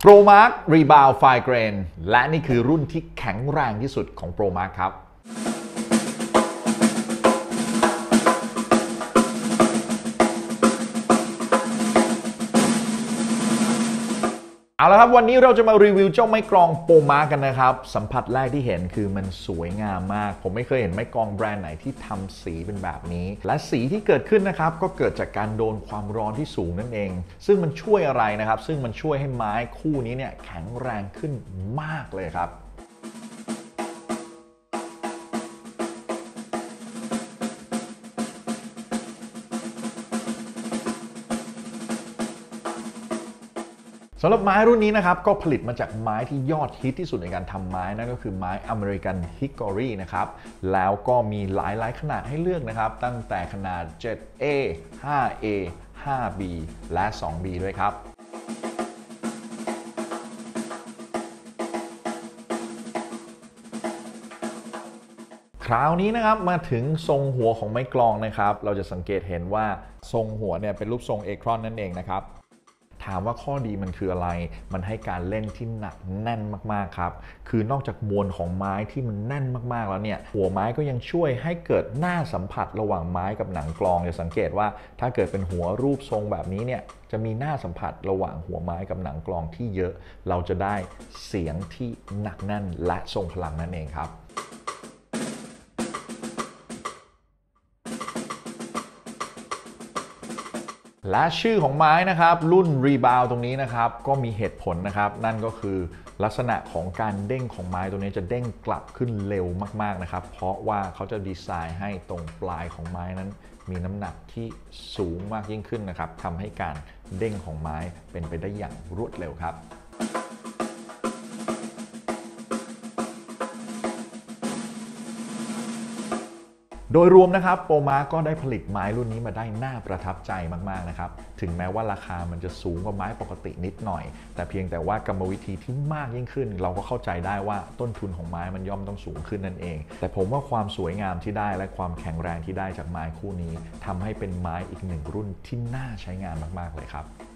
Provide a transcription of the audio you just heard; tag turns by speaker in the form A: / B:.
A: ProMark Rebound Fine Grain และนี่คือรุ่นที่แข็งแรงที่สุดของ ProMark ครับเอาละครับวันนี้เราจะมารีวิวเจ้าไม้กลองโปรมาร์กกันนะครับสัมผัสแรกที่เห็นคือมันสวยงามมากผมไม่เคยเห็นไม้กลองแบรนด์ไหนที่ทำสีเป็นแบบนี้และสีที่เกิดขึ้นนะครับก็เกิดจากการโดนความร้อนที่สูงนั่นเองซึ่งมันช่วยอะไรนะครับซึ่งมันช่วยให้ไม้คู่นี้เนี่ยแข็งแรงขึ้นมากเลยครับสำหรับไม้รุ่นนี้นะครับก็ผลิตมาจากไม้ที่ยอดฮิตที่สุดในการทำไม้นั่นก็คือไม้อเมริกันฮิกกอรีนะครับแล้วก็มีหลายขนาดให้เลือกนะครับตั้งแต่ขนาด 7A 5A 5B และ 2B ด้วยครับคราวนี้นะครับมาถึงทรงหัวของไม้กลองนะครับเราจะสังเกตเห็นว่าทรงหัวเนี่ยเป็นรูปทรงเอครอนนั่นเองนะครับถามว่าข้อดีมันคืออะไรมันให้การเล่นที่หนักแน่นมากๆครับคือนอกจากมวลของไม้ที่มันแน่นมากๆแล้วเนี่ยหัวไม้ก็ยังช่วยให้เกิดหน้าสัมผัสระหว่างไม้กับหนังกลองจะสังเกตว่าถ้าเกิดเป็นหัวรูปทรงแบบนี้เนี่ยจะมีหน้าสัมผัสระหว่างหัวไม้กับหนังกลองที่เยอะเราจะได้เสียงที่หนักแน่นและทรงพลังนั่นเองครับและชื่อของไม้นะครับรุ่น Rebound ตรงนี้นะครับก็มีเหตุผลนะครับนั่นก็คือลักษณะของการเด้งของไม้ตัวนี้จะเด้งกลับขึ้นเร็วมากๆนะครับเพราะว่าเขาจะดีไซน์ให้ตรงปลายของไม้นั้นมีน้ำหนักที่สูงมากยิ่งขึ้นนะครับทำให้การเด้งของไม้เป็นไปได้อย่างรวดเร็วครับโดยรวมนะครับโปรมาร์ก็ได้ผลิตไม้รุ่นนี้มาได้น่าประทับใจมากๆนะครับถึงแม้ว่าราคามันจะสูงกว่าไม้ปกตินิดหน่อยแต่เพียงแต่ว่ากรรมวิธีที่มากยิ่งขึ้นเราก็เข้าใจได้ว่าต้นทุนของไม้มันย่อมต้องสูงขึ้นนั่นเองแต่ผมว่าความสวยงามที่ได้และความแข็งแรงที่ได้จากไม้คู่นี้ทำให้เป็นไม้อีกหนึ่งรุ่นที่น่าใช้งานมากๆเลยครับ